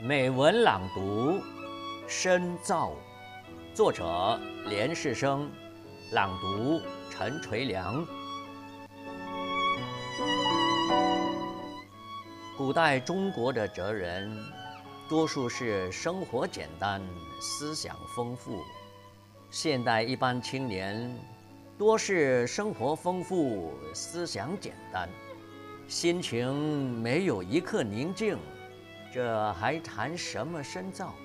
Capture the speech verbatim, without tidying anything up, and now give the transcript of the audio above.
美文朗读，深造，作者连世生，朗读陈垂良。古代中国的哲人，多数是生活简单，思想丰富；现代一般青年，多是生活丰富，思想简单，心情没有一刻宁静。这还谈什么深造？